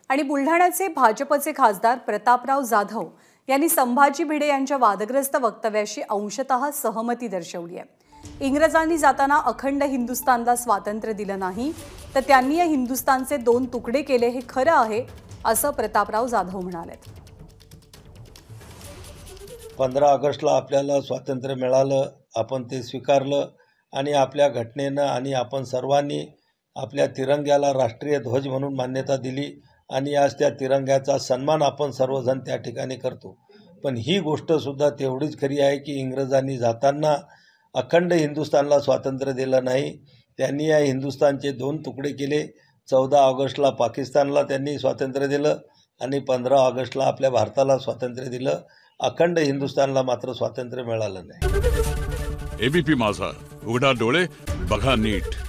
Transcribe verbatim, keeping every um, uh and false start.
आणि बुलढाण्याचे भाजपचे खासदार प्रतापराव जाधव यांनी संभाजी भिडे यांच्या वादग्रस्त वक्तव्याशी अंशतः सहमती दर्शवली आहे। इंग्रजांनी जाताना अखंड हिंदुस्थानला स्वातंत्र्य दिलं नाही, तर त्यांनी या हिंदुस्थानचे दोन तुकडे केले हे खरं आहे, असं प्रतापराव जाधव म्हणाले। पंधरा ऑगस्टला आपल्याला स्वातंत्र्य मिळालं, आपण ते स्वीकारलं आणि आपल्या घटनेनं आणि आपण सर्वांनी आपल्या तिरंग्याला राष्ट्रीय ध्वज म्हणून मान्यता दिली आणि आज त्या तिरंग्याचा सन्मान आपण सर्वजण त्या ठिकाणी करतो। पण ही गोष्टसुद्धा तेवढीच खरी आहे की इंग्रजांनी जाताना अखंड हिंदुस्थानला स्वातंत्र्य दिलं नाही, त्यांनी या हिंदुस्थानचे दोन तुकडे केले। चौदा ऑगस्टला पाकिस्तानला त्यांनी स्वातंत्र्य दिलं आणि पंधरा ऑगस्टला आपल्या भारताला स्वातंत्र्य दिलं। अखंड हिंदुस्थानला मात्र स्वातंत्र्य मिळालं नाही। एबीपी माझा, उघडा डोळे बघा नीट।